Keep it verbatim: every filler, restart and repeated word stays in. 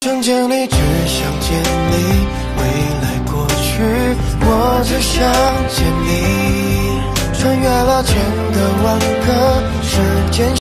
瞬间里只想见你，未来过去，我只想见你，穿越了千个万个时间。